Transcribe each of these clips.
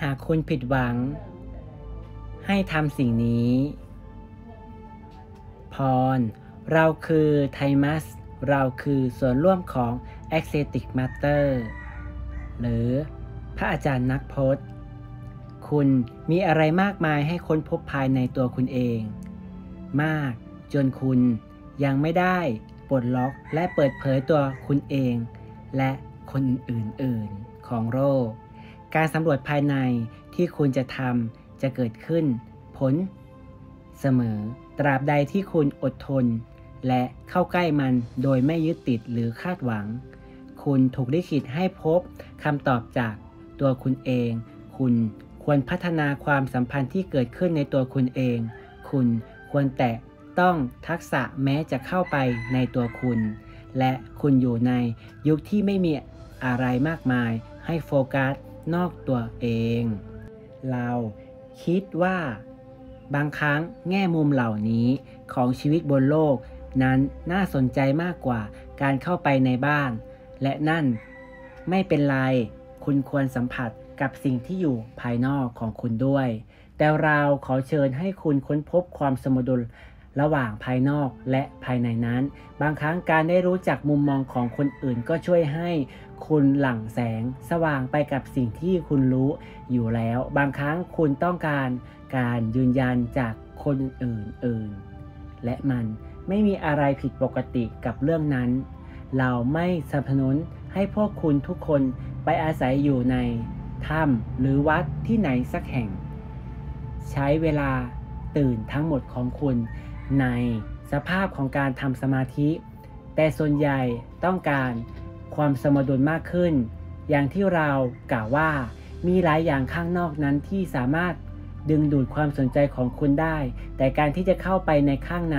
หากคุณผิดหวังให้ทำสิ่งนี้พรเราคือไทมัสเราคือส่วนร่วมของ Ascetic Master หรือพระอาจารย์นักพจน์คุณมีอะไรมากมายให้ค้นพบภายในตัวคุณเองมากจนคุณยังไม่ได้ปลดล็อกและเปิดเผยตัวคุณเองและคนอื่นๆของโลกการสำรวจภายในที่คุณจะทำจะเกิดขึ้นผลเสมอตราบใดที่คุณอดทนและเข้าใกล้มันโดยไม่ยึดติดหรือคาดหวังคุณถูกลิขิตให้พบคำตอบจากตัวคุณเองคุณควรพัฒนาความสัมพันธ์ที่เกิดขึ้นในตัวคุณเองคุณควรแตะต้องทักษะแม้จะเข้าไปในตัวคุณและคุณอยู่ในยุคที่ไม่มีอะไรมากมายให้โฟกัสนอกตัวเองเราคิดว่าบางครั้งแง่มุมเหล่านี้ของชีวิตบนโลกนั้นน่าสนใจมากกว่าการเข้าไปในบ้านและนั่นไม่เป็นไรคุณควรสัมผัสกับสิ่งที่อยู่ภายนอกของคุณด้วยแต่เราขอเชิญให้คุณค้นพบความสมดุลระหว่างภายนอกและภายในนั้นบางครั้งการได้รู้จักมุมมองของคนอื่นก็ช่วยให้คุณหลั่งแสงสว่างไปกับสิ่งที่คุณรู้อยู่แล้วบางครั้งคุณต้องการยืนยันจากคนอื่นและมันไม่มีอะไรผิดปกติกับเรื่องนั้นเราไม่สนับสนุนให้พวกคุณทุกคนไปอาศัยอยู่ในถ้ำหรือวัดที่ไหนสักแห่งใช้เวลาตื่นทั้งหมดของคุณในสภาพของการทำสมาธิแต่ส่วนใหญ่ต้องการความสมดุลมากขึ้นอย่างที่เรากล่าวว่ามีหลายอย่างข้างนอกนั้นที่สามารถดึงดูดความสนใจของคุณได้แต่การที่จะเข้าไปในข้างใน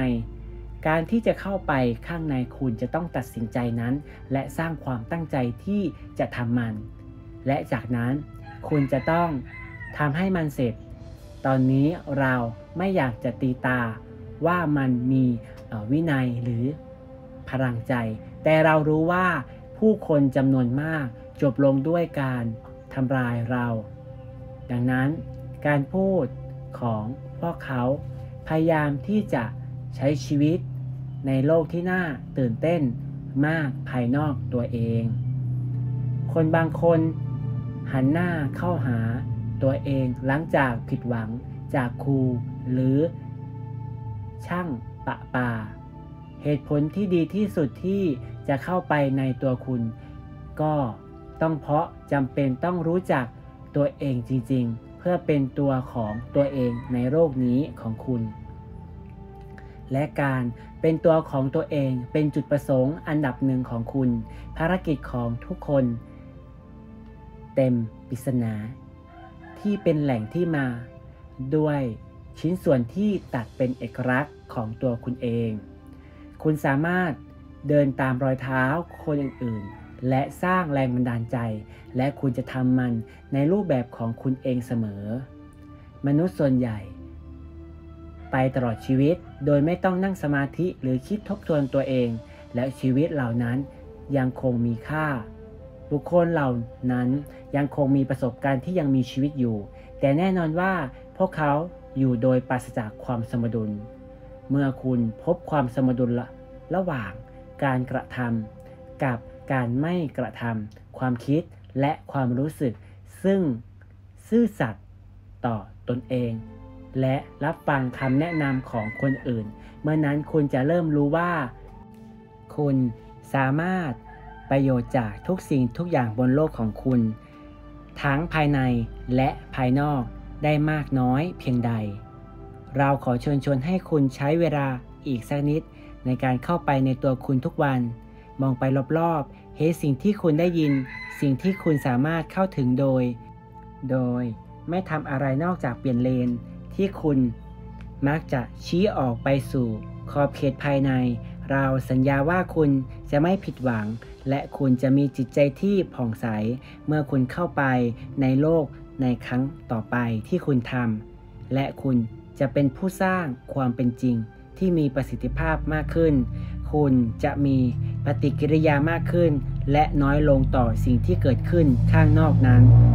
คุณจะต้องตัดสินใจนั้นและสร้างความตั้งใจที่จะทำมันและจากนั้นคุณจะต้องทำให้มันเสร็จตอนนี้เราไม่อยากจะตีตาว่ามันมีวินัยหรือพลังใจแต่เรารู้ว่าผู้คนจำนวนมากจบลงด้วยการทำลายเราดังนั้นการพูดของพวกเขาพยายามที่จะใช้ชีวิตในโลกที่น่าตื่นเต้นมากภายนอกตัวเองคนบางคนหันหน้าเข้าหาตัวเองหลังจากผิดหวังจากครูหรือช่างประปาเหตุผลที่ดีที่สุดที่จะเข้าไปในตัวคุณก็ต้องเพราะจำเป็นต้องรู้จักตัวเองจริงๆเพื่อเป็นตัวของตัวเองในโลกนี้ของคุณและการเป็นตัวของตัวเองเป็นจุดประสงค์อันดับหนึ่งของคุณภารกิจของทุกคนเต็มปริศนาที่เป็นแหล่งที่มาด้วยชิ้นส่วนที่ตัดเป็นเอกลักษณ์ของตัวคุณเองคุณสามารถเดินตามรอยเท้าคนอื่นๆและสร้างแรงบันดาลใจและคุณจะทำมันในรูปแบบของคุณเองเสมอมนุษย์ส่วนใหญ่ไปตลอดชีวิตโดยไม่ต้องนั่งสมาธิหรือคิดทบทวนตัวเองและชีวิตเหล่านั้นยังคงมีค่าบุคคลเหล่านั้นยังคงมีประสบการณ์ที่ยังมีชีวิตอยู่แต่แน่นอนว่าพวกเขาอยู่โดยปราศจากความสมดุลเมื่อคุณพบความสมดุลระหว่างการกระทำกับการไม่กระทำความคิดและความรู้สึกซึ่งซื่อสัตย์ต่อตนเองและรับฟังคำแนะนำของคนอื่นเมื่อนั้นคุณจะเริ่มรู้ว่าคุณสามารถประโยชน์จากทุกสิ่งทุกอย่างบนโลกของคุณทั้งภายในและภายนอกได้มากน้อยเพียงใดเราขอเชิญชวนให้คุณใช้เวลาอีกสักนิดในการเข้าไปในตัวคุณทุกวันมองไปรอบๆเห็นสิ่งที่คุณได้ยินสิ่งที่คุณสามารถเข้าถึงโดยไม่ทำอะไรนอกจากเปลี่ยนเลนที่คุณมักจะชี้ออกไปสู่ขอบเขตภายในเราสัญญาว่าคุณจะไม่ผิดหวังและคุณจะมีจิตใจที่ผ่องใสเมื่อคุณเข้าไปในโลกในครั้งต่อไปที่คุณทำและคุณจะเป็นผู้สร้างความเป็นจริงที่มีประสิทธิภาพมากขึ้นคุณจะมีปฏิกิริยามากขึ้นและน้อยลงต่อสิ่งที่เกิดขึ้นข้างนอกนั้น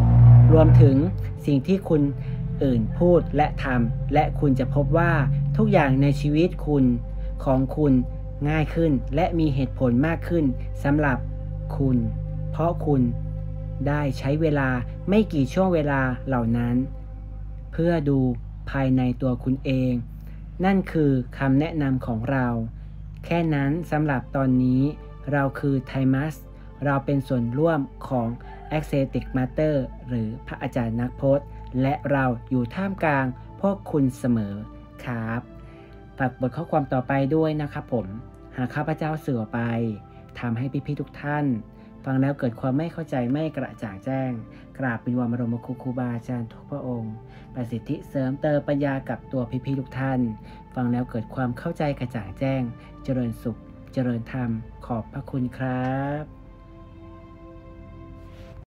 รวมถึงสิ่งที่คุณอื่นพูดและทำและคุณจะพบว่าทุกอย่างในชีวิตของคุณง่ายขึ้นและมีเหตุผลมากขึ้นสำหรับคุณเพราะคุณได้ใช้เวลาไม่กี่ช่วงเวลาเหล่านั้นเพื่อดูภายในตัวคุณเองนั่นคือคำแนะนำของเราแค่นั้นสำหรับตอนนี้เราคือไทมัสเราเป็นส่วนร่วมของ Ecstatic Matter หรือพระอาจารย์นักพจน์และเราอยู่ท่ามกลางพวกคุณเสมอครับฝากบทข้อความต่อไปด้วยนะครับผมหากข้าพเจ้าสื่อไปทำให้พี่ๆทุกท่านฟังแล้วเกิดความไม่เข้าใจไม่กระจ่างแจ้งกราบเป็นวามบรมครูบาอาจารย์ทุกพระองค์ประสิทธิเสริมเติมปัญญากับตัวพี่ๆทุกท่านฟังแล้วเกิดความเข้าใจกระจ่างแจ้งเจริญสุขเจริญธรรมขอบพระคุณครับ